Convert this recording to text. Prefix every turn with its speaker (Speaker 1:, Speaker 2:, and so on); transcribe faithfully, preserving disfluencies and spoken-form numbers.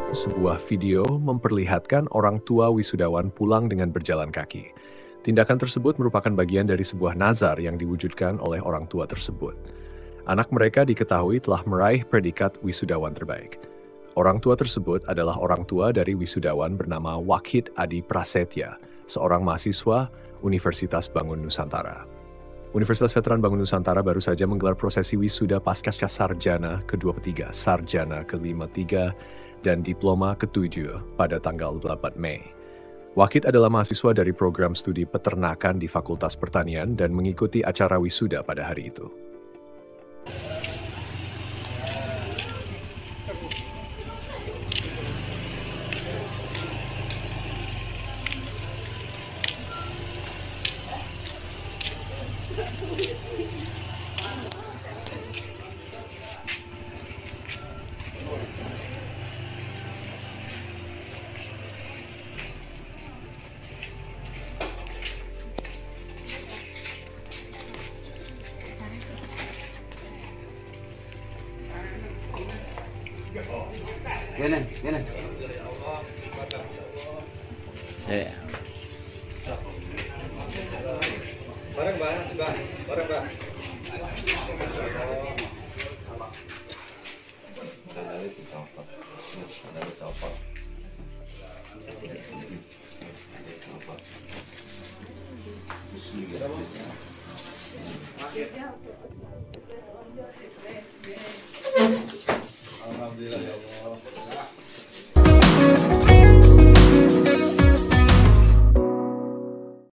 Speaker 1: Sebuah video memperlihatkan orang tua wisudawan pulang dengan berjalan kaki. Tindakan tersebut merupakan bagian dari sebuah nazar yang diwujudkan oleh orang tua tersebut. Anak mereka diketahui telah meraih predikat wisudawan terbaik. Orang tua tersebut adalah orang tua dari wisudawan bernama Wakhid Adi Prasetya, seorang mahasiswa Universitas Bangun Nusantara. Universitas Veteran Bangun Nusantara baru saja menggelar prosesi wisuda pascasca sarjana kedua ketiga, sarjana kelima tiga, dan diploma ketujuh pada tanggal delapan Mei. Wakhid adalah mahasiswa dari program studi peternakan di Fakultas Pertanian dan mengikuti acara wisuda pada hari itu.
Speaker 2: Gini, gini.
Speaker 3: Saya.
Speaker 4: Bareng, Mbak. Mbak. Bareng, Mbak.
Speaker 2: Dari dicopot. Dari dicopot. Dicopot.